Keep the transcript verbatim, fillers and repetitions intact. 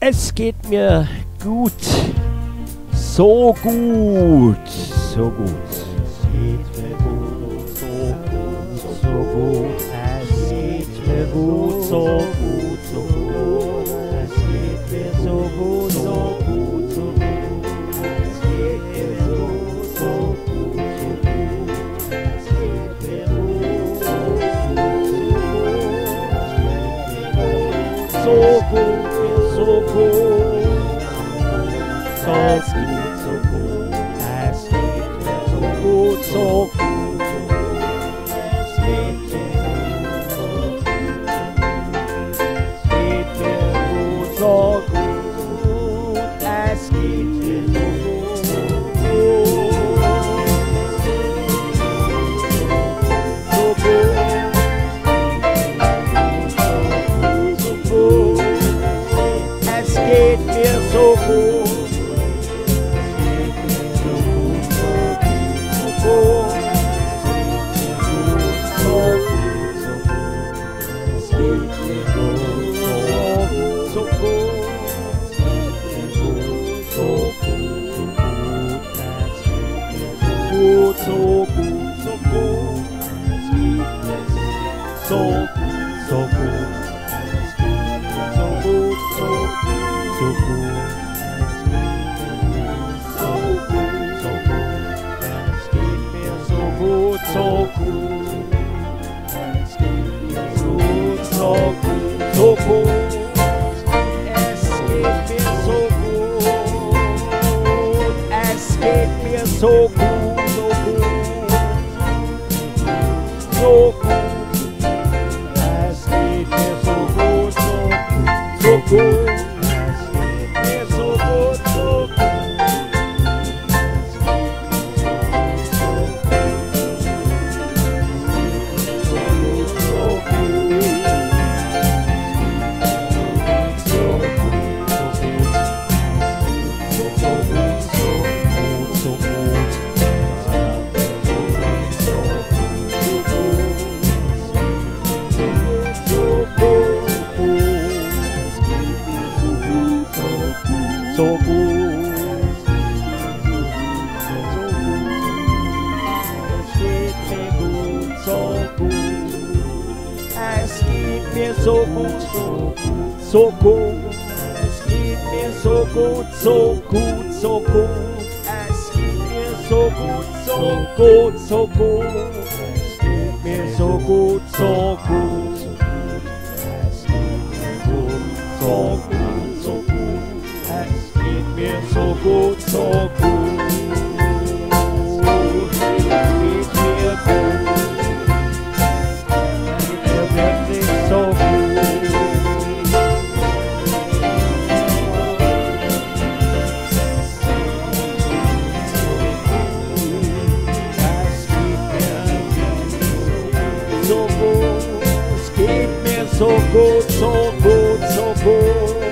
Es geht mir gut. So gut. So gut. Es geht mir gut, so gut, so gut. Es geht mir gut, so gut, so gut. Es geht mir so gut, so gut, so gut. Es geht mir so gut, so gut, so gut. Es geht mir gut, so gut, so gut. Es geht so gut, es geht mir so gut, so gut, es geht mir so gut, so gut, es geht mir so gut, so gut, so gut, es geht mir so gut. So gut, so gut, es geht mir so gut, so gut, es geht mir so gut, so gut, so gut, es geht mir so gut, so gut, es geht mir so gut, so gut, so gut, es geht mir so gut, es geht mir so gut. So gut, es geht mir so gut, so gut, so gut, es geht mir so gut, so gut, so gut, es geht mir gut, so gut, es geht mir so gut, so gut, es geht mir so gut, so gut, so gut, es geht mir so gut, so gut, so gut, es geht mir so gut, so gut, es geht mir gut, so gut, so gut. Es geht mir so gut, so gut, es geht mir gut, es geht mir wirklich so gut. Es geht mir so gut, so gut, so gut, so gut.